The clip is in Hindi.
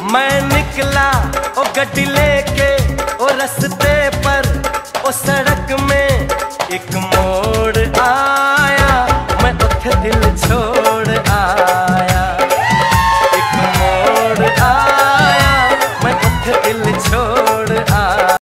मैं निकला ओ गड्डी लेके ओ रस्ते पर ओ सड़क में एक